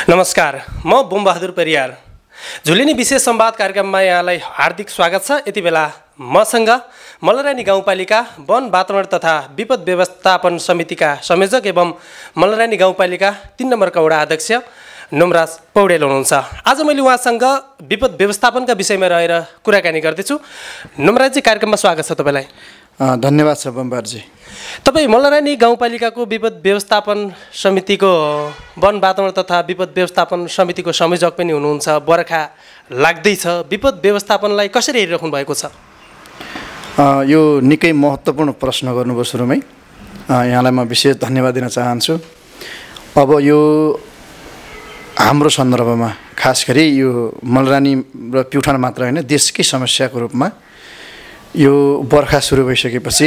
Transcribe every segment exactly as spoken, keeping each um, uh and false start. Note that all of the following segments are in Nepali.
नमस्कार, म बोमबहादुर परियार। झुलिनी विशेष संवाद कार्यक्रममा यहाँलाई हार्दिक स्वागत छ। यति बेला मसँग मल्लरानी गाउँपालिका वन वातावरण तथा विपद व्यवस्थापन समितिका संयोजक एवं मल्लरानी गाउँपालिका तीन नम्बरका वडा अध्यक्ष नोमराज पौडेल हुनुहुन्छ। आज मैले उहाँसँग विपद व्यवस्थापनका विषयमा रहेर कुराकानी गर्दैछु। नोमराजजी, कार्यक्रममा स्वागत छ तपाईँलाई। धन्यवाद छ बम्बारजी। तपाईँ मल्लरानी गाउँपालिकाको विपद व्यवस्थापन समितिको वन वातावरण तथा विपद व्यवस्थापन समितिको संयोजक पनि हुनुहुन्छ। बर्खा लाग्दैछ, विपद व्यवस्थापनलाई कसरी हेरिराख्नु भएको छ? यो निकै महत्त्वपूर्ण प्रश्न गर्नुभयो। सुरुमै यहाँलाई म विशेष धन्यवाद दिन चाहन्छु। अब यो हाम्रो सन्दर्भमा खास गरी यो मल्लरानी र प्युठान मात्र होइन, देशकै समस्याको रूपमा यो बर्खा सुरु भइसकेपछि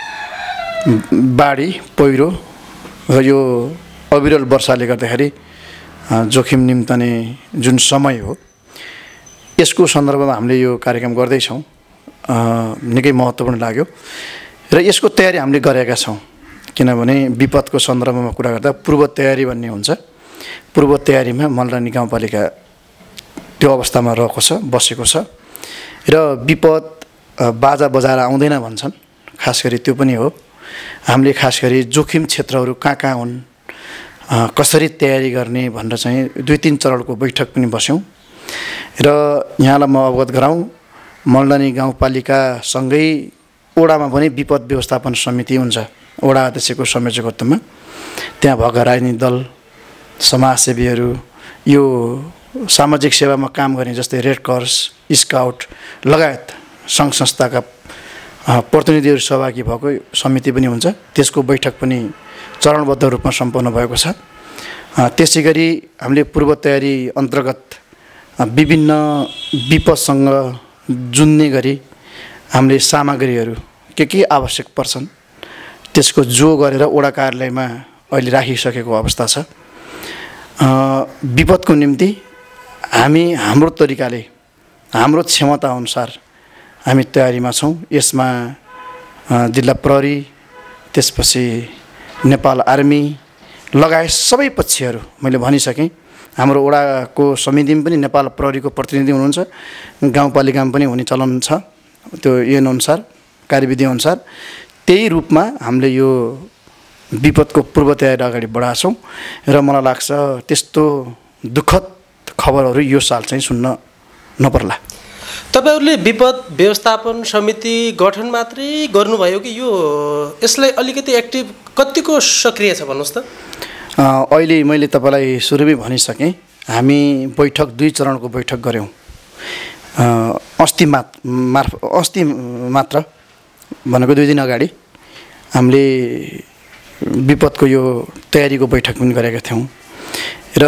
बाढी, पहिरो र यो अविरल वर्षाले गर्दाखेरि जोखिम निम्तने जुन समय हो, यसको सन्दर्भमा हामीले यो कार्यक्रम गर्दैछौँ। निकै महत्त्वपूर्ण लाग्यो र यसको तयारी हामीले गरेका छौँ। किनभने विपदको सन्दर्भमा कुरा गर्दा पूर्व तयारी भन्ने हुन्छ। पूर्व तयारीमा मल्लरानी गाउँपालिका त्यो अवस्थामा रहेको छ, बसेको छ र विपद बाजा बजाएर आउँदैन भन्छन्। खास गरी त्यो पनि हो। हामीले खास गरी जोखिम क्षेत्रहरू कहाँ कहाँ हुन्, कसरी तयारी गर्ने भनेर चाहिँ दुई तिन चरणको बैठक पनि बस्यौँ र यहाँलाई म अवगत गराउँ, मल्लरानी गाउँपालिकासँगै ओडामा पनि विपद व्यवस्थापन समिति हुन्छ। ओडा अध्यक्षको संयोजकत्वमा त्यहाँ भएका राजनीतिक दल, समाजसेवीहरू, यो सामाजिक सेवामा काम गर्ने जस्तै रेड क्रस, स्काउट लगायत सङ्घ संस्थाका प्रतिनिधिहरू सहभागी भएको समिति पनि हुन्छ। त्यसको बैठक पनि चरणबद्ध रूपमा सम्पन्न भएको छ। त्यसै गरी हामीले पूर्व तयारी अन्तर्गत विभिन्न विपदसँग जुन्ने गरी हामीले सामग्रीहरू के के आवश्यक पर्छन् त्यसको जो गरेर ओडा कार्यालयमा अहिले राखिसकेको अवस्था छ। विपदको निम्ति हामी हाम्रो तरिकाले, हाम्रो क्षमता अनुसार हामी तयारीमा छौँ। यसमा जिल्ला प्रहरी, त्यसपछि नेपाल आर्मी लगायत सबै पक्षहरू मैले भनिसकेँ। हाम्रो ओडाको समितिमा पनि नेपाल प्रहरीको प्रतिनिधि हुनुहुन्छ, गाउँपालिकामा पनि हुने चलन छ। त्यो ऐनअनुसार, कार्यविधि अनुसार त्यही रूपमा हामीले यो विपदको पूर्व तयारी अगाडि बढाएको छौँ र मलाई लाग्छ त्यस्तो दुःखद खबरहरू यो साल चाहिँ सुन्न नपर्ला। तपाईहरूले विपद व्यवस्थापन समिति गठन मात्रै गर्नुभयो कि यो यसलाई अलिकति एक्टिभ कतिको सक्रिय छ भन्नुहोस् त? अहिले मैले तपाईँलाई सुरुमै भनिसकेँ, हामी बैठक दुई चरणको बैठक गऱ्यौँ। अस्ति मात मार्फ अस्ति मात्र भनेको दुई दिन अगाडि हामीले विपदको यो तयारीको बैठक पनि गरेका थियौँ र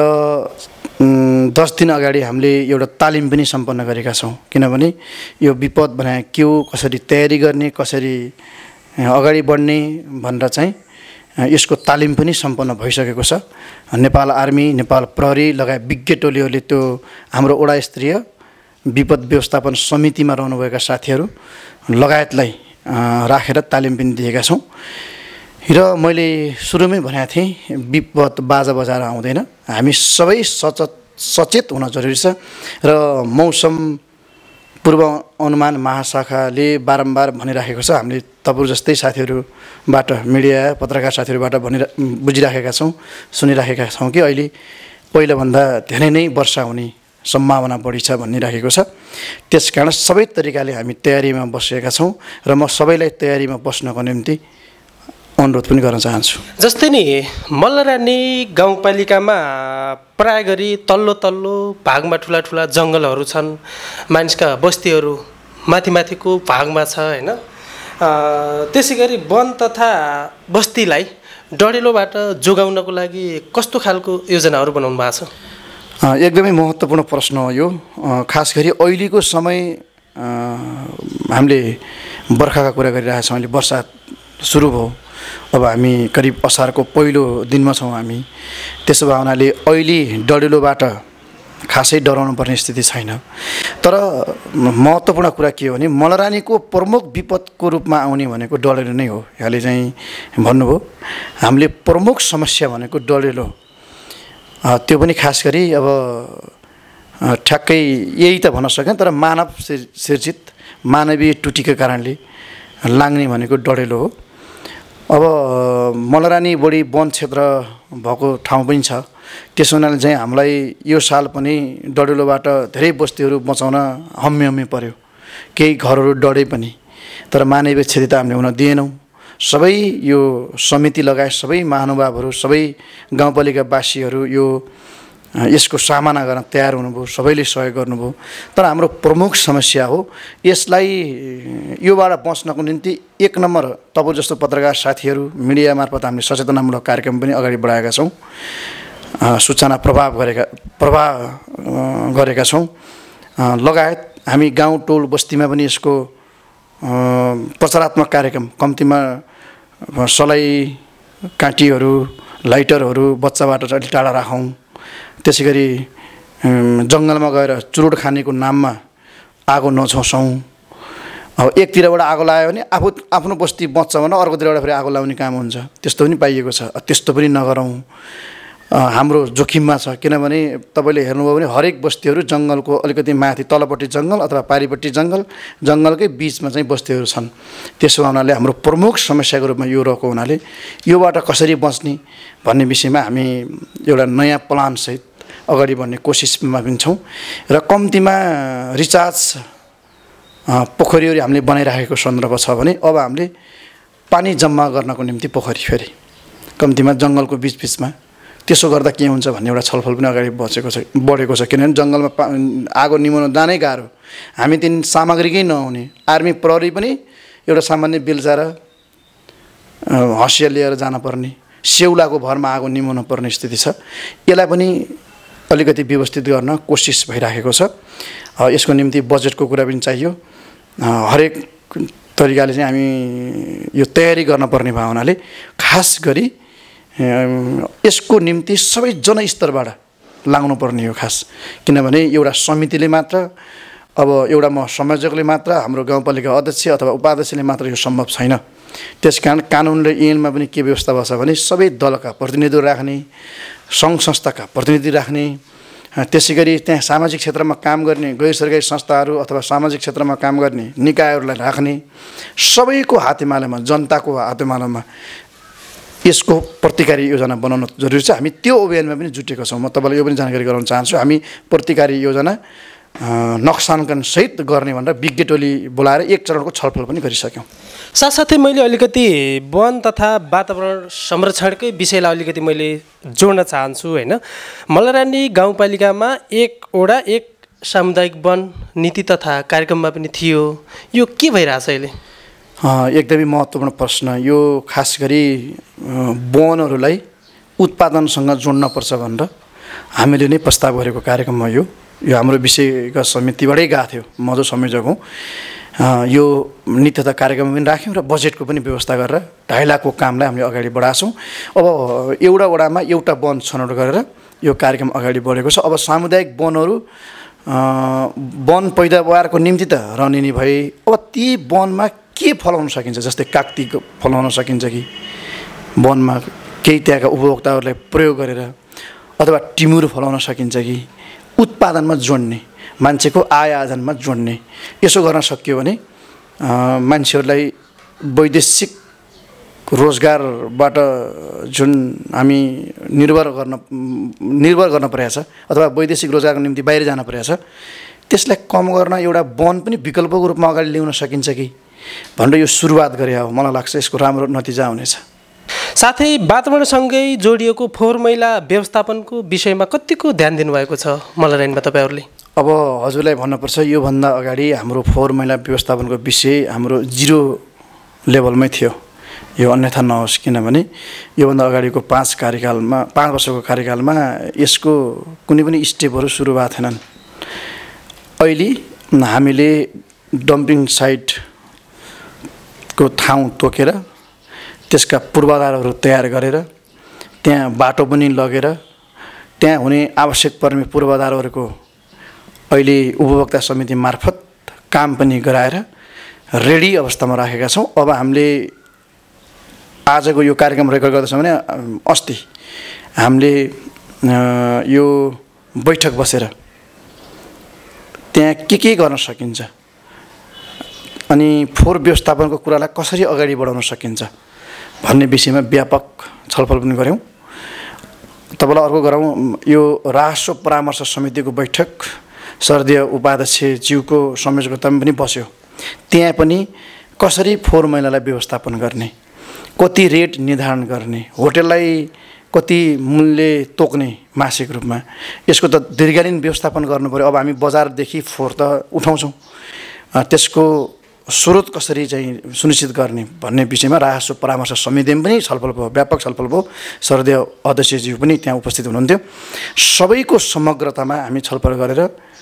दस दिन अगाडि हामीले एउटा तालिम पनि सम्पन्न गरेका छौँ। किनभने यो विपद भने के हो, कसरी तयारी गर्ने, कसरी अगाडि बढ्ने भनेर चाहिँ यसको तालिम पनि सम्पन्न भइसकेको छ। नेपाल आर्मी, नेपाल प्रहरी लगायत विज्ञ टोलीहरूले त्यो हाम्रो वडा स्तरीय विपद व्यवस्थापन समितिमा रहनुभएका साथीहरू लगायतलाई राखेर तालिम पनि दिएका छौँ। र मैले सुरुमै भनेको थिएँ, विपद बाजा बजाएर आउँदैन, हामी सबै सचेत सचेत हुन जरुरी छ। र मौसम पूर्व अनुमान महाशाखाले बारम्बार भनिराखेको छ। हामीले तपाईँ जस्तै साथीहरूबाट, मिडिया पत्रकार साथीहरूबाट भनि बुझिराखेका छौँ, सुनिराखेका छौँ कि अहिले पहिलाभन्दा धेरै नै वर्षा हुने सम्भावना बढी छ भनिराखेको छ। त्यसकारण सबै तरिकाले हामी तयारीमा बसेका छौँ र म सबैलाई तयारीमा बस्नको निम्ति अनुरोध पनि गर्न चाहन्छु। जस्तै नि मल्लरानी गाउँपालिकामा प्राय गरी तल्लो तल्लो भागमा ठुला ठुला जङ्गलहरू छन्, मानिसका बस्तीहरू माथि माथिको भागमा छ होइन। त्यसै गरी वन तथा बस्तीलाई डढेलोबाट जोगाउनको लागि कस्तो खालको योजनाहरू बनाउनु भएको छ? एकदमै महत्त्वपूर्ण प्रश्न हो यो। खास गरी अहिलेको समय हामीले बर्खाका कुरा गरिरहेछौँ। अहिले वर्षा सुरु भयो, अब हामी करिब असारको पहिलो दिनमा छौँ हामी। त्यसो भए हुनाले अहिले डढेलोबाट खासै डराउनु पर्ने स्थिति छैन। तर महत्त्वपूर्ण कुरा के हो भने मल्लरानीको प्रमुख विपदको रूपमा आउने भनेको डढेलो नै हो। यहाँले चाहिँ भन्नुभयो, हामीले प्रमुख समस्या भनेको डढेलो त्यो पनि खास गरी अब ठ्याक्कै यही त भन्न सकेन, तर मानव सिर्जित मानवीय टुटीको कारणले लाग्ने भनेको डडेलो हो। अब मलरानी बढी वन क्षेत्र भएको ठाउँ पनि छ, त्यसो हुनाले चाहिँ हामीलाई यो साल पनि डडेलोबाट धेरै बस्तीहरू बचाउन हम्मे हम्मे पर्यो। केही घरहरू डढे पनि, तर मानवीय क्षति त हामीले हुन दिएनौँ। सबै यो समिति लगायत सबै महानुभावहरू, सबै गाउँपालिकावासीहरू यो यसको सामना गर्न तयार हुनुभयो, सबैले सहयोग गर्नुभयो। तर हाम्रो प्रमुख समस्या हो यसलाई योबाट बच्नको निम्ति एक नम्बर तपाईँ जस्तो पत्रकार साथीहरू मिडिया मार्फत हामीले सचेतनामूलक कार्यक्रम पनि अगाडि बढाएका छौँ, सूचना प्रभाव गरेका प्रभाव गरेका छौँ। लगायत हामी गाउँ टोल बस्तीमा पनि यसको प्रचारात्मक कार्यक्रम, कम्तीमा सलाई काँटीहरू, लाइटरहरू बच्चाबाट अलिक टाढा राखौँ। त्यसै गरी जङ्गलमा गएर चुरोट खानेको नाममा आगो नछौँसौँ। अब एकतिरबाट आगो लगायो भने आफू आफ्नो बस्ती बच्छ भने अर्कोतिरबाट फेरि आगो लगाउने काम हुन्छ, त्यस्तो पनि पाइएको छ। त्यस्तो पनि नगरौँ, हाम्रो जोखिममा छ। किनभने तपाईँले हेर्नुभयो भने हरेक बस्तीहरू जङ्गलको अलिकति माथि तलपट्टि जङ्गल अथवा पारिपट्टि जङ्गल, जङ्गलकै बिचमा चाहिँ बस्तीहरू छन्। त्यसो हुनाले हाम्रो प्रमुख समस्याको रूपमा यो रहेको हुनाले योबाट कसरी बच्ने भन्ने विषयमा हामी एउटा नयाँ प्लानसहित अगाडि बढ्ने कोसिसमा पनि छौँ। र कम्तीमा रिचार्ज पोखरीहरू हामीले बनाइराखेको सन्दर्भ छ भने अब हामीले पानी जम्मा गर्नको निम्ति पोखरी फेरि कम्तीमा जङ्गलको बिचबिचमा, त्यसो गर्दा के हुन्छ भन्ने एउटा छलफल पनि अगाडि बचेको छ बढेको छ। किनभने जङ्गलमा आगो निभाउन जानै गाह्रो, हामी तिन सामग्रीकै नहुने, आर्मी प्रहरी पनि एउटा सामान्य बेल्चा र हँसिया लिएर जानुपर्ने, सेउलाको भरमा आगो निभाउनु पर्ने स्थिति छ। यसलाई पनि अलिकति व्यवस्थित गर्न कोसिस भइराखेको छ। यसको निम्ति बजेटको कुरा पनि चाहियो। हरेक तरिकाले चाहिँ हामी यो तयारी गर्नुपर्ने भयो हुनाले खास गरी यसको निम्ति सबै जनस्तरबाट लाग्नुपर्ने हो खास। किनभने एउटा समितिले मात्र, अब एउटा म संयोजकले मात्र, हाम्रो गाउँपालिका अध्यक्ष अथवा उपाध्यक्षले मात्र यो सम्भव छैन। त्यसकारण कानुन र ऐनमा पनि के व्यवस्था भएको छ भने सबै दलका प्रतिनिधिहरू राख्ने, सङ्घ संस्थाका प्रतिनिधि राख्ने, त्यसै गरी त्यहाँ सामाजिक क्षेत्रमा काम गर्ने गैर सरकारी संस्थाहरू अथवा सामाजिक क्षेत्रमा काम गर्ने निकायहरूलाई राख्ने, सबैको हातेमालोमा, जनताको हातेमालोमा यसको प्रतिकारी योजना बनाउन जरुरी छ। हामी त्यो अभियानमा पनि जुटेका छौँ। म तपाईँलाई यो पनि जानकारी गराउन चाहन्छु, हामी प्रतिकारी योजना नक्साङ्कन सहित गर्ने भनेर विज्ञ टोली बोलाएर एक चरणको छलफल पनि गरिसक्यौँ। साथसाथै मैले अलिकति वन तथा वातावरण संरक्षणकै विषयलाई अलिकति मैले जोड्न चाहन्छु होइन। मलरानी गाउँपालिकामा एकवटा एक सामुदायिक वन नीति तथा कार्यक्रममा पनि थियो, यो के भइरहेछ अहिले? एकदमै महत्त्वपूर्ण प्रश्न यो। खास गरी वनहरूलाई उत्पादनसँग जोड्नुपर्छ भनेर हामीले नै प्रस्ताव गरेको कार्यक्रम हो यो। यो हाम्रो विषयका समितिबाटै गएको थियो, म जो संयोजक हुँ। यो नीति तथा कार्यक्रम पनि राख्यौँ र बजेटको पनि व्यवस्था गरेर ढाई लाखको कामलाई हामीले अगाडि बढाछौँ। अब एउटा वडामा एउटा वन छनौट गरेर यो कार्यक्रम अगाडि बढेको छ। अब सामुदायिक वनहरू वन पैदावारको निम्ति त रणनीति भए, अब ती वनमा के फलाउन सकिन्छ, जस्तै कागती फलाउन सकिन्छ कि वनमा केही त्यहाँका उपभोक्ताहरूलाई प्रयोग गरेर, अथवा टिमुर फलाउन सकिन्छ कि उत्पादनमा जोड्ने, मान्छेको आय आर्जनमा जोड्ने, यसो गर्न सकियो भने मान्छेहरूलाई वैदेशिक रोजगारबाट जुन हामी निर्भर गर्न निर्भर गर्न परेको छ अथवा वैदेशिक रोजगारको निम्ति बाहिर जान परेको छ, त्यसलाई कम गर्न एउटा वन पनि विकल्पको रूपमा अगाडि ल्याउन सकिन्छ कि भनेर यो सुरुवात गरे हो। मलाई लाग्छ यसको राम्रो नतिजा हुनेछ। साथै वातावरणसँगै जोडिएको फोहोर मैला व्यवस्थापनको विषयमा कतिको ध्यान दिनुभएको छ मलरानीमा तपाईँहरूले? अब हजुरलाई भन्नुपर्छ, योभन्दा अगाडि हाम्रो फोहोर मैला व्यवस्थापनको विषय हाम्रो जिरो लेभलमै थियो। यो अन्यथा नहोस्, किनभने योभन्दा अगाडिको पाँच कार्यकालमा पाँच वर्षको कार्यकालमा यसको कुनै पनि स्टेपहरू सुरु भएको थिएनन्। अहिले हामीले डम्पिङ साइटको ठाउँ तोकेर त्यसका पूर्वाधारहरू तयार गरेर त्यहाँ बाटो पनि लगेर त्यहाँ हुने आवश्यक पर्ने पूर्वाधारहरूको अहिले उपभोक्ता समिति मार्फत काम पनि गराएर रेडी अवस्थामा राखेका छौँ। अब हामीले आजको यो कार्यक्रम रेकर्ड गर्दैछौँ भने अस्ति हामीले यो बैठक बसेर त्यहाँ के के गर्न सकिन्छ अनि फोहोर व्यवस्थापनको कुरालाई कसरी अगाडि बढाउन सकिन्छ भन्ने विषयमा व्यापक छलफल पनि गऱ्यौँ। तपाईँलाई अर्को गरौँ, यो राष्ट्र परामर्श समितिको बैठक शरदीय उपाध्यक्षज्यूको संयोजकतामा पनि बस्यो। त्यहाँ पनि कसरी फोहोर मैलालाई व्यवस्थापन गर्ने, कति रेट निर्धारण गर्ने, होटललाई कति मूल्य तोक्ने मासिक रूपमा, यसको त दीर्घकालीन व्यवस्थापन गर्नु पर्यो। अब हामी बजारदेखि फोहोर त उठाउँछौँ, त्यसको स्रोत कसरी चाहिँ सुनिश्चित गर्ने भन्ने विषयमा राजस्व परामर्श समितिमा पनि छलफल भयो, व्यापक छलफल भयो। शरदीय अध्यक्षज्यू पनि त्यहाँ उपस्थित हुनुहुन्थ्यो। सबैको समग्रतामा हामी छलफल गरेर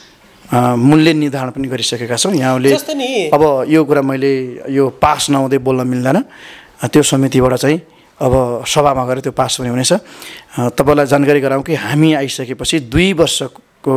मूल्य निर्धारण पनि गरिसकेका छौँ। यहाँले अब यो कुरा मैले यो पास नहुँदै बोल्न मिल्दैन, त्यो समितिबाट चाहिँ अब सभामा गएर त्यो पास पनि हुनेछ। तपाईँलाई जानकारी गराउँ कि हामी आइसकेपछि दुई वर्षको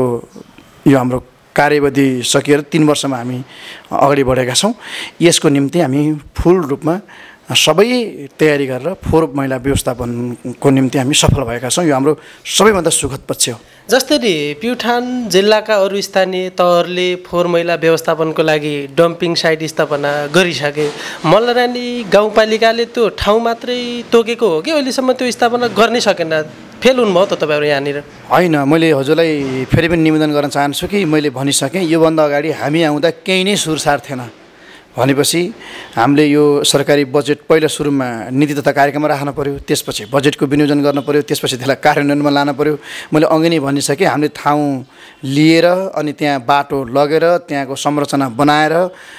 यो हाम्रो कार्यवधि सकिएर तीन वर्षमा हामी अगाडि बढेका छौँ। यसको निम्ति हामी फुल रूपमा सबै तयारी गरेर फोहोर मैला व्यवस्थापनको निम्ति हामी सफल भएका छौँ। यो हाम्रो सबैभन्दा सुखद पक्ष हो। जसरी प्युठान जिल्लाका अरू स्थानीय तहहरूले फोहोर मैला व्यवस्थापनको लागि डम्पिङ साइट स्थापना गरिसके, मल्लरानी गाउँपालिकाले त्यो ठाउँ मात्रै तोकेको हो कि अहिलेसम्म त्यो स्थापना गर्नै सकेन? फेल हुनुभयो त तपाईँहरू यहाँनिर? होइन, मैले हजुरलाई फेरि पनि निवेदन गर्न चाहन्छु कि मैले भनिसकेँ योभन्दा अगाडि हामी आउँदा केही नै सुरसार थिएन भनेपछि हामीले यो सरकारी बजेट पहिला सुरुमा नीति तथा कार्यक्रममा राख्न पर्यो, त्यसपछि बजेटको विनियोजन गर्न पर्यो, त्यसपछि त्यसलाई कार्यान्वयनमा लान पर्यो। मैले अघि नै भनिसकेँ, हामीले ठाउँ लिएर अनि त्यहाँ बाटो लगेर त्यहाँको संरचना बनाएर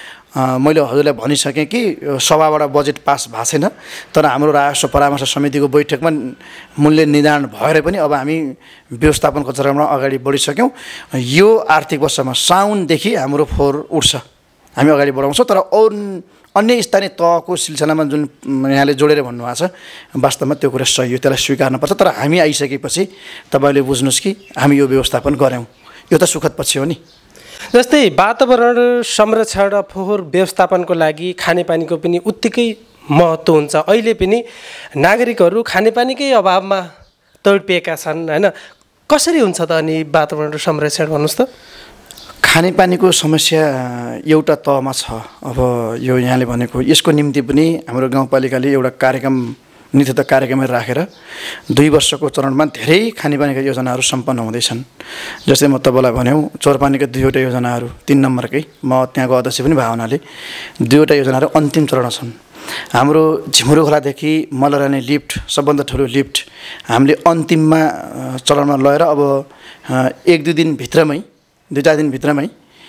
मैले हजुरलाई भनिसकेँ कि सभाबाट बजेट पास भएको छैन, तर हाम्रो राजस्व परामर्श समितिको बैठकमा मूल्य निर्धारण भएर पनि अब हामी व्यवस्थापनको चरणमा अगाडि बढिसक्यौँ। यो आर्थिक वर्षमा साउनदेखि हाम्रो फोहोर उठ्छ, हामी अगाडि बढाउँछौँ। तर अरू अन्य स्थानीय तहको सिलसिलामा जुन यहाँले जोडेर भन्नुभएको छ, वास्तवमा त्यो कुरा सही हो, त्यसलाई स्वीकार्नुपर्छ। तर हामी आइसकेपछि तपाईँले बुझ्नुहोस् कि हामी यो व्यवस्थापन गऱ्यौँ, यो त सुखद पक्ष हो नि। जस्तै वातावरण संरक्षण र फोहोर व्यवस्थापनको लागि खानेपानीको पनि उत्तिकै महत्त्व हुन्छ। अहिले पनि नागरिकहरू खानेपानीकै अभावमा तडपिएका छन् होइन, कसरी हुन्छ त अनि वातावरण संरक्षण भन्नुहोस् त? खानेपानीको समस्या एउटा तहमा छ। अब यो यहाँले भनेको यसको निम्ति पनि हाम्रो गाउँपालिकाले एउटा कार्यक्रम नीति तथा कार्यक्रम राखेर दुई वर्षको चरणमा धेरै खानेपानीका योजनाहरू सम्पन्न हुँदैछन्। जस्तै म तपाईँलाई भन्यौँ चौरपानीका दुईवटा योजनाहरू, तिन नम्बरकै म त्यहाँको अध्यक्ष पनि भएको हुनाले दुईवटा योजनाहरू अन्तिम चरण छन्। हाम्रो झिमुरो खोलादेखि मल्लरानी लिफ्ट सबभन्दा ठुलो लिफ्ट हामीले अन्तिममा चरणमा लगेर अब एक दुई दिनभित्रमै दुई चार दिनभित्रमै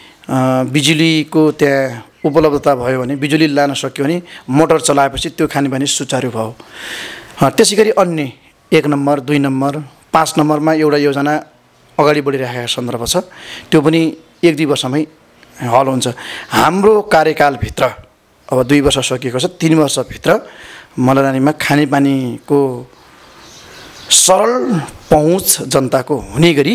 बिजुलीको त्यहाँ उपलब्धता भयो भने, बिजुली लान सक्यो भने मोटर चलाएपछि त्यो खानेपानी सुचारू भयो। त्यसै गरी अन्य एक नम्बर दुई नम्बर पाँच नम्बरमा एउटा योजना अगाडि बढिरहेको सन्दर्भ छ, त्यो पनि एक दुई वर्षमै हल हुन्छ। हाम्रो कार्यकालभित्र अब दुई वर्ष सकिएको छ, तिन वर्षभित्र मल्लरानीमा खानेपानीको सरल पहुँच जनताको हुने गरी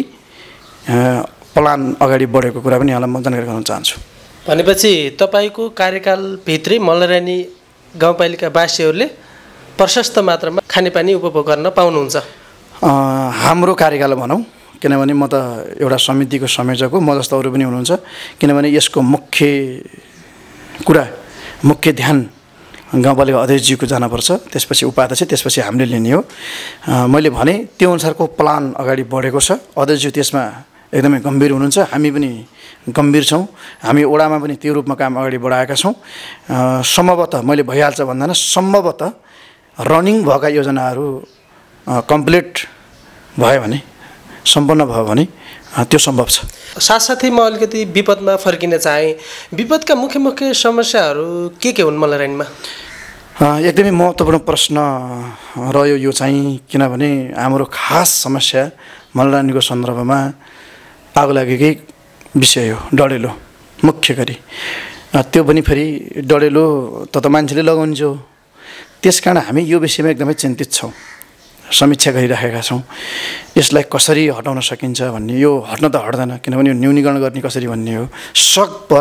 प्लान अगाडि बढेको कुरा पनि यहाँलाई म जानकारी गराउन चाहन्छु। भनेपछि तपाईँको कार्यकालभित्रै मल्लरानी गाउँपालिकावासीहरूले प्रशस्त मात्रामा खानेपानी उपभोग गर्न पाउनुहुन्छ? हाम्रो कार्यकाल भनौँ, किनभने म त एउटा समितिको संयोजक हो, म जस्तो अरू पनि हुनुहुन्छ। किनभने यसको मुख्य कुरा मुख्य ध्यान गाउँपालिका अध्यक्षज्यूको जानुपर्छ, त्यसपछि उपाध्यक्ष, त्यसपछि हामीले लिने हो। मैले भने त्यो अनुसारको प्लान अगाडि बढेको छ। अध्यक्षज्यू त्यसमा एकदमै गम्भीर हुनुहुन्छ, हामी पनि गम्भीर छौँ। हामी ओडामा पनि त्यो रूपमा काम अगाडि बढाएका छौँ। सम्भवतः मैले भइहाल्छ भन्दैन, सम्भवतः रनिङ भएका योजनाहरू कम्प्लिट भयो भने, सम्पन्न भयो भने त्यो सम्भव छ। साथसाथै म अलिकति विपदमा फर्किन चाहेँ। विपदका मुख्य मुख्य समस्याहरू के के हुन् मल्लरानीमा? एकदमै महत्त्वपूर्ण प्रश्न रह्यो यो चाहिँ, किनभने हाम्रो खास समस्या मल्लरानीको सन्दर्भमा आगो लागेकै विषय हो, डढेलो मुख्य गरी। त्यो पनि फेरि डढेलो त त मान्छेले लगाउँछ, त्यस कारण हामी यो विषयमा एकदमै चिन्तित छौँ, समीक्षा गरिराखेका छौँ। यसलाई कसरी हटाउन सकिन्छ भन्ने, यो हट्न त हट्दैन, किनभने यो न्यूनीकरण गर्ने कसरी भन्ने हो। सकभर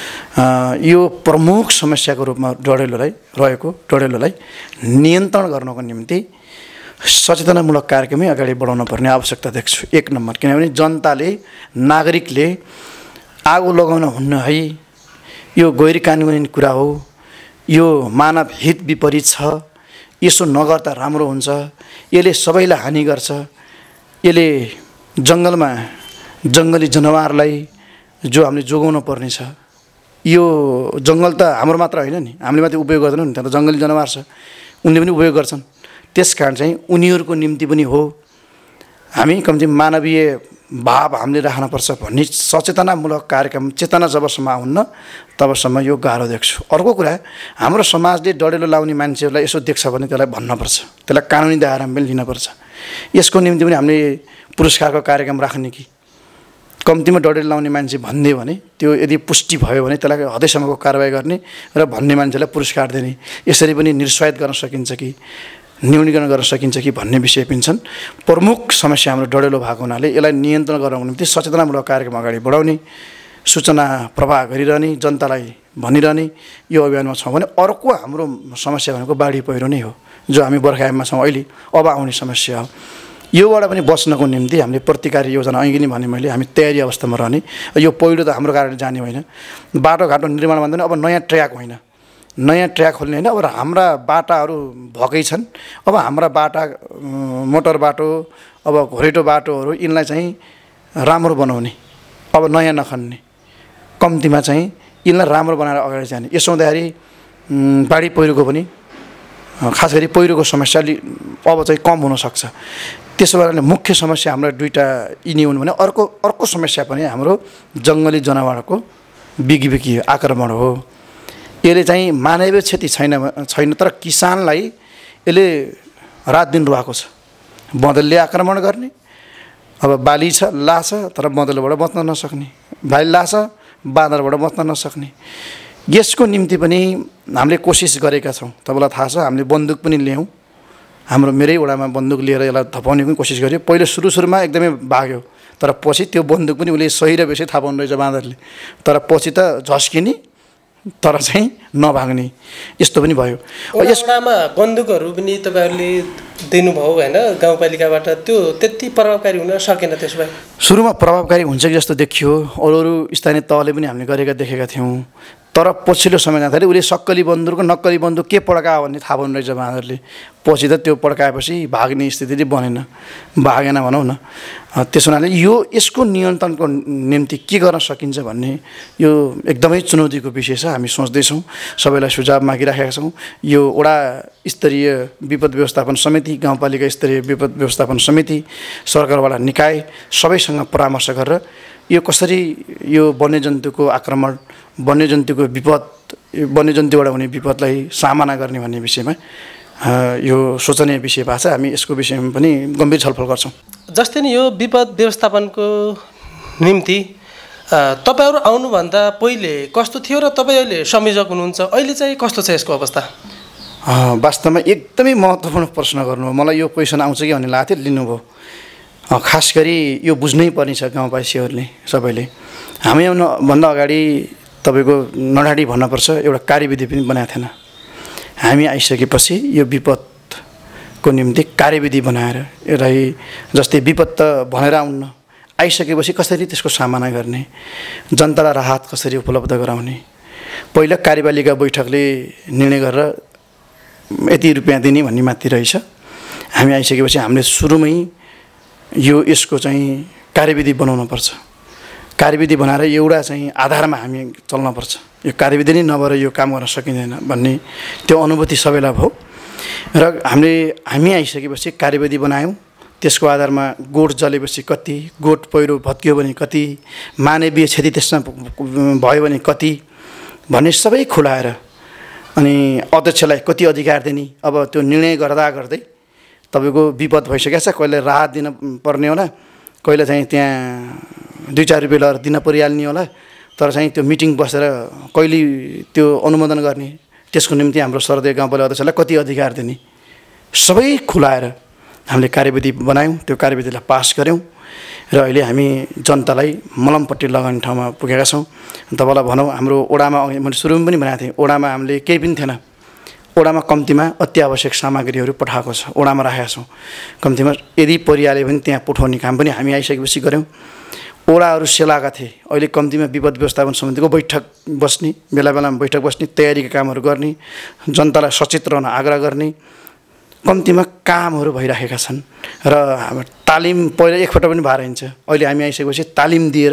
यो प्रमुख समस्याको रूपमा डढेलोलाई रहेको डढेलोलाई नियन्त्रण गर्नको निम्ति सचेतनामूलक कार्यक्रमै अगाडि बढाउन पर्ने आवश्यकता देख्छु। एक नम्बर, किनभने जनताले, नागरिकले आगो लगाउन हुन्न है, यो गैर कानुनी कुरा हो, यो मानव हित विपरीत छ, यसो नगर्दा राम्रो हुन्छ, यसले सबैलाई हानि गर्छ, यसले जङ्गलमा जङ्गली जनावरलाई जो हामीले जोगाउन पर्ने छ, यो जङ्गल त हाम्रो मात्र होइन नि, हामीले मात्रै उपयोग गर्दैनौँ नि, त्यहाँ त जङ्गली जनावर छ, उनले पनि उपयोग गर्छन्। त्यस कारण चाहिँ उनीहरूको निम्ति पनि हो, हामी कम्ती मानवीय भाव हामीले राख्नुपर्छ भन्ने सचेतनामूलक कार्यक्रम चेतना जबसम्म आउन्न तबसम्म यो गाह्रो देख्छु। अर्को कुरा, हाम्रो समाजले डडेलो लाउने मान्छेहरूलाई यसो देख्छ भने त्यसलाई भन्नुपर्छ, त्यसलाई कानुनी दायरामा पनि लिनुपर्छ। यसको निम्ति पनि हामीले पुरस्कारको कार्यक्रम राख्ने कि कम्तीमा डडेलो लाउने मान्छे भनिदियो भने त्यो यदि पुष्टि भयो भने त्यसलाई हदैसम्मको कारवाही गर्ने र भन्ने मान्छेलाई पुरस्कार दिने, यसरी पनि निरुत्साहित गर्न सकिन्छ कि न्यूनीकरण गर्न सकिन्छ कि भन्ने विषय पनि छन्। प्रमुख समस्या हाम्रो डडेलो भएको हुनाले यसलाई नियन्त्रण गर्नको निम्ति सचेतनामूलक कार्यक्रम अगाडि बढाउने, सूचना प्रवाह गरिरहने, जनतालाई भनिरहने यो अभियानमा छौँ भने अर्को हाम्रो समस्या भनेको बाढी पहिरो नै हो, जो हामी बर्खायाममा छौँ अहिले, अब आउने समस्या हो। योबाट पनि बच्नको निम्ति हामीले प्रतिकारी योजना अघि नै भने मैले, हामी तयारी अवस्थामा रहने। यो पहिरो त हाम्रो कारणले जाने होइन, बाटोघाटो निर्माण भन्दैन, अब नयाँ ट्र्याक होइन, नयाँ ट्र्याक खोल्ने होइन, अब हाम्रा बाटाहरू भएकै छन्, अब हाम्रा बाटा मोटर बाटो, अब घोरेटो बाटोहरू यिनलाई चाहिँ राम्रो बनाउने, अब नयाँ नखन्ने, कम्तीमा चाहिँ यिनलाई राम्रो बनाएर अगाडि जाने। यसो हुँदाखेरि बाढी पहिरोको पनि खास गरी पहिरोको समस्या अब चाहिँ कम हुनसक्छ। त्यसो भएर मुख्य समस्या हाम्रो दुईवटा यिनी हुन् भने अर्को अर्को समस्या पनि हाम्रो जङ्गली जनावरको बिगबिगी आक्रमण हो। यसले चाहिँ मानवीय क्षति छैन छैन तर किसानलाई यसले रात दिन रुवाएको छ। बँदरले आक्रमण गर्ने, अब बाली छ लाछ तर बँदरबाट बच्न नसक्ने, बाली लाछ बाँदरबाट बच्न नसक्ने। यसको निम्ति पनि हामीले कोसिस गरेका छौँ। तपाईँलाई थाहा छ, हामीले बन्दुक पनि ल्यायौँ, हाम्रो मेरै वडामा बन्दुक लिएर यसलाई धपाउने पनि कोसिस गर्यो। पहिलो सुरु सुरुमा एकदमै भाग्यो, तर पछि त्यो बन्दुक पनि उसले सही र बेसी थाहा पाउनु रहेछ बाँदरले, तर पछि त झस्किने तर चाहिँ नभाग्ने यस्तो पनि भयो। यसमा बन्दुकहरू पनि तपाईँहरूले दिनुभयो होइन गाउँपालिकाबाट, त्यो त्यति प्रभावकारी हुन सकेन। त्यसो भए सुरुमा प्रभावकारी हुन्छ कि जस्तो देखियो, अरू अरू स्थानीय तहले पनि हामीले गरेका देखेका थियौँ, तर पछिल्लो समय जाँदाखेरि उसले सक्कली बन्दुकको नक्कली बन्दुक के पड्कायो भन्ने थाहा पाउनु रहेछ बाँदरले। पछि त त्यो पड्काएपछि भाग्ने स्थिति चाहिँ बनेन, भागेन भनौँ न। त्यसो हुनाले यो यसको नियन्त्रणको निम्ति के गर्न सकिन्छ भन्ने यो एकदमै चुनौतीको विषय छ। हामी सोच्दैछौँ, सबैलाई सुझाव मागिराखेका छौँ। यो वडा स्तरीय विपद व्यवस्थापन समिति, गाउँपालिका स्तरीय विपद व्यवस्थापन समिति, सरकारवाला निकाय सबैसँग परामर्श गरेर यो कसरी यो वन्यजन्तुको आक्रमण, वन्यजन्तुको विपद, वन्यजन्तुबाट हुने विपदलाई सामना गर्ने भन्ने विषयमा यो सोचनीय विषय भएको छ। हामी यसको विषयमा पनि गम्भीर छलफल गर्छौँ। जस्तै नि यो विपद व्यवस्थापनको निम्ति तपाईँहरू आउनुभन्दा पहिले कस्तो थियो र तपाईँ अहिले संयोजक हुनुहुन्छ, अहिले चाहिँ कस्तो छ यसको अवस्था? वास्तवमा एकदमै महत्त्वपूर्ण प्रश्न गर्नुभयो। मलाई यो क्वेसन आउँछ कि भन्ने लागेको थियो, लिनुभयो। खास गरी यो बुझ्नै पर्ने छ गाउँवासीहरूले सबैले। हामी आउनुभन्दा अगाडि तपाईँको नडाडी भन्नुपर्छ, एउटा कार्यविधि पनि बनाएको थिएन। हामी आइसकेपछि यो विपदको निम्ति कार्यविधि बनाएर एउटा जस्तै विपद त भनेर आउन्न, आइसकेपछि कसरी त्यसको सामना गर्ने, जनतालाई राहत कसरी उपलब्ध गराउने। पहिला कार्यपालिका बैठकले निर्णय गरेर यति रुपियाँ दिने भन्ने माथि रहेछ। हामी आइसकेपछि हामीले सुरुमै यो यसको चाहिँ कार्यविधि बनाउनुपर्छ। कार्यविधि बनाएर एउटा चाहिँ आधारमा हामी चल्नुपर्छ। यो कार्यविधि नै नभएर यो काम गर्न सकिँदैन भन्ने त्यो अनुभूति सबैलाई भयो र हामीले हामी आइसकेपछि कार्यविधि बनायौँ। त्यसको आधारमा गोठ जलेपछि कति, गोठ पहिरो भत्कियो भने कति, मानवीय क्षति त्यसमा भयो भने कति भन्ने सबै खुलाएर अनि अध्यक्षलाई कति अधिकार दिने। अब त्यो निर्णय गर्दा गर्दै तपाईँको विपद भइसकेको छ, कहिले राहत दिन पर्ने होला, कहिले चाहिँ त्यहाँ दुई चार रुपियाँ लगेर दिन परिहाल्ने होला, तर चाहिँ त्यो मिटिङ बसेर कहिले त्यो अनुमोदन गर्ने, त्यसको निम्ति हाम्रो सर्वदलीय गाउँपालिका अध्यक्षलाई कति अधिकार दिने, सबै खुलाएर हामीले कार्यविधि बनायौँ। त्यो कार्यविधिलाई पास गऱ्यौँ र अहिले हामी जनतालाई मलमपट्टि लगाउने ठाउँमा पुगेका छौँ। तपाईँलाई भनौँ, हाम्रो ओडामा मैले सुरुमा पनि भनेको थिएँ, ओडामा हामीले केही पनि थिएन, ओडामा कम्तीमा अत्यावश्यक सामग्रीहरू पठाएको छ, ओडामा राखेका छौँ। कम्तीमा यदि परिहाल्यो भने त्यहाँ पठाउने काम पनि हामी आइसकेपछि गऱ्यौँ। ओडाहरू सेलाएका थिए, अहिले कम्तीमा विपद व्यवस्थापन समितिको बैठक बस्ने, बेला बेलामा बैठक बस्ने, तयारीका कामहरू गर्ने, जनतालाई सचेत रहन आग्रह गर्ने, कम्तीमा कामहरू भइरहेका छन्। र हाम्रो तालिम पहिला एकपल्ट पनि भएर हिँड्छ, अहिले हामी आइसकेपछि तालिम दिएर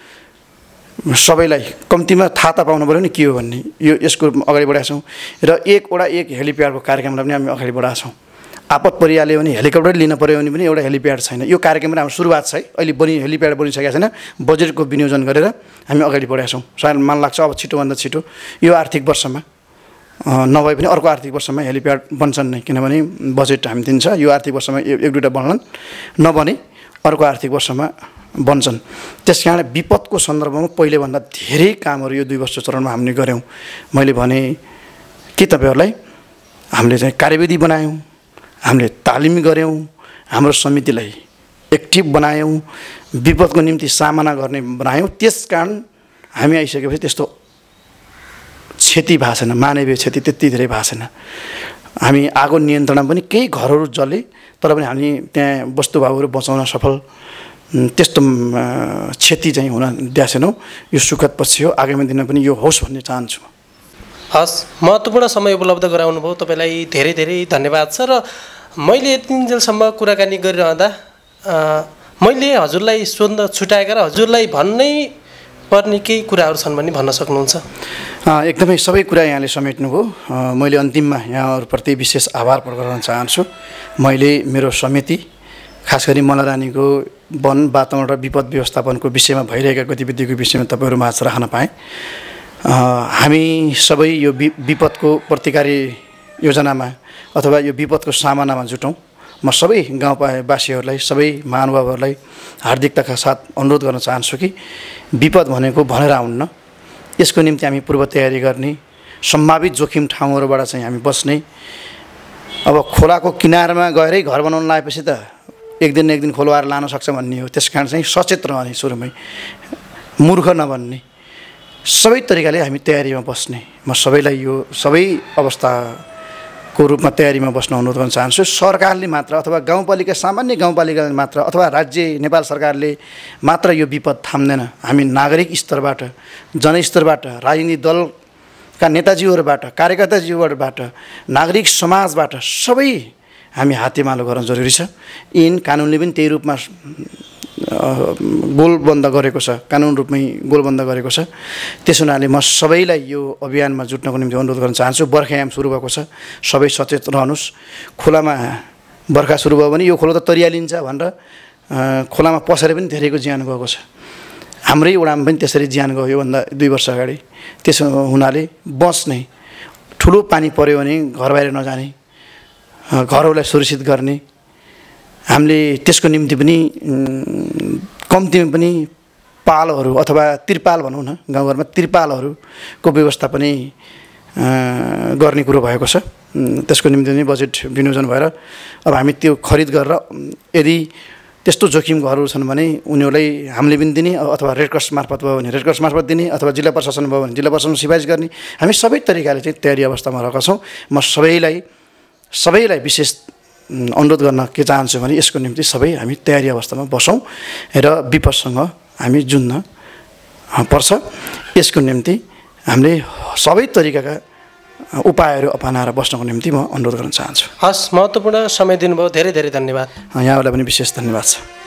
सबैलाई कम्तीमा थाहा त पाउनु पऱ्यो नि के हो भन्ने, यो यसको अगाडि बढाएका छौँ। र एकवटा एक हेलिप्याडको कार्यक्रमलाई पनि हामी अगाडि बढाएका छौँ। आपत परिहाल्यो भने हेलिकप्टर लिन पऱ्यो भने पनि एउटा हेलिप्याड छैन। यो कार्यक्रम पनि हाम्रो सुरुवात छ है, अहिले बनि हेलिप्याड बनिसकेको छैन, बजेटको विनियोजन गरेर हामी अगाडि बढाएका छौँ। सायद मन लाग्छ अब छिटोभन्दा छिटो यो आर्थिक वर्षमा नभए पनि अर्को आर्थिक वर्षमा हेलिप्याड बन्छन् नै, किनभने बजेट हामी दिन्छ। यो आर्थिक वर्षमा एक दुईवटा बन्लान्, नबने अर्को आर्थिक वर्षमा बन्छन्। त्यस कारण विपदको सन्दर्भमा पहिलेभन्दा धेरै कामहरू यो दुई वर्ष चरणमा हामीले गऱ्यौँ। मैले भने के तपाईँहरूलाई हामीले चाहिँ कार्यविधि बनायौँ, हामीले तालिम गऱ्यौँ, हाम्रो समितिलाई एक्टिभ बनायौँ, विपदको निम्ति सामना गर्ने बनायौँ। त्यस कारण हामी आइसकेपछि त्यस्तो क्षति भएको छैन, मानवीय क्षति त्यति धेरै भएको छैन। हामी आगो नियन्त्रणमा पनि केही घरहरू जले, तर पनि हामी त्यहाँ वस्तुभावहरू बचाउन सफल त्यस्तो क्षति चाहिँ हुन दिएको छैनौँ। यो सुखद पक्ष हो, आगामी दिनमा पनि यो होस् भन्ने चाहन्छु। हस्, महत्त्वपूर्ण समय उपलब्ध गराउनु भयो, तपाईँलाई धेरै धेरै धन्यवाद छ। र मैले यतिन्जेलसम्म कुराकानी गरिरहँदा मैले हजुरलाई सोध्न छुट्याएका र हजुरलाई भन्नै पर्ने केही कुराहरू छन् भने भन्न सक्नुहुन्छ? एकदमै सबै कुरा यहाँले समेट्नुभयो। मैले अन्तिममा यहाँहरूप्रति विशेष आभार प्रकट गर्न चाहन्छु। मैले मेरो समिति, खास गरी मल्लरानीको वन वातावरण र विपद व्यवस्थापनको विषयमा भइरहेका गतिविधिको विषयमा तपाईँहरू माझ राख्न पाएँ। हामी सबै यो विपदको प्रतिकारी योजनामा अथवा यो विपदको सामनामा जुटौँ। म सबै गाउँवासीहरूलाई, सबै महानुभावहरूलाई हार्दिकताका साथ अनुरोध गर्न चाहन्छु कि विपद भनेको भनेर आउन्न, यसको निम्ति हामी पूर्व तयारी गर्ने, सम्भावित जोखिम ठाउँहरूबाट चाहिँ हामी बस्ने। अब खोलाको किनारमा गएरै घर बनाउन लागेपछि त एक दिन एक दिन खोलवाएर लान सक्छ भन्ने हो। त्यस कारण चाहिँ सचेत रहने, सुरुमै मूर्ख नबन्ने, सबै तरिकाले हामी तयारीमा बस्ने। म सबैलाई यो सबै अवस्थाको रूपमा तयारीमा बस्न अनुरोध गर्न चाहन्छु। सरकारले मात्र अथवा गाउँपालिका, सामान्य गाउँपालिकाले मात्र अथवा राज्य नेपाल सरकारले मात्र यो विपद थाम्दैन। हामी नागरिक स्तरबाट, जनस्तरबाट, राजनीतिक दलका नेताजीहरूबाट, कार्यकर्ताजीहरूबाट, नागरिक समाजबाट सबै हामी हातेमालो गर्न जरुरी छ। ऐन कानुनले पनि त्यही रूपमा गोलबन्द गरेको छ, कानुन रूपमै गोलबन्द गरेको छ। त्यस हुनाले म सबैलाई यो अभियानमा जुट्नको निम्ति अनुरोध गर्न चाहन्छु। बर्खायाम सुरु भएको छ, सबै सचेत रहनुहोस्। खोलामा बर्खा सुरु भयो भने यो खोला त तरियालिन्छ भनेर खोलामा पसेर पनि धेरैको ज्यान गएको छ। हाम्रै ओडामा पनि त्यसरी ज्यान गयो योभन्दा दुई वर्ष अगाडि। त्यसो हुनाले बस्ने, ठुलो पानी पऱ्यो भने घर बाहिर नजाने, घरहरूलाई सुरक्षित गर्ने, हामीले त्यसको निम्ति पनि कम्तीमा पनि पालहरू अथवा त्रिपाल भनौँ न, गाउँघरमा त्रिपालहरूको व्यवस्था पनि गर्ने कुरो भएको छ। त्यसको निम्ति पनि बजेट विनियोजन भएर अब हामी त्यो खरिद गरेर यदि त्यस्तो जोखिम घरहरू छन् भने उनीहरूलाई हामीले पनि दिने, अथवा रेड क्रस मार्फत भयो भने रेड क्रस मार्फत दिने, अथवा जिल्ला प्रशासन भयो भने जिल्ला प्रशासन सिफारिस गर्ने। हामी सबै तरिकाले चाहिँ तयारी अवस्थामा रहेका छौँ। म सबैलाई सबैलाई विशेष अनुरोध गर्न के चाहन्छु भने यसको निम्ति सबै हामी तयारी अवस्थामा बसौँ र विपदसँग हामी जुन्न पर्छ। यसको निम्ति हामीले सबै तरिकाका उपायहरू अपनाएर बस्नको निम्ति म अनुरोध गर्न चाहन्छु। हस्, महत्त्वपूर्ण समय दिनुभयो, धेरै धेरै धन्यवाद। यहाँहरूलाई पनि विशेष धन्यवाद छ।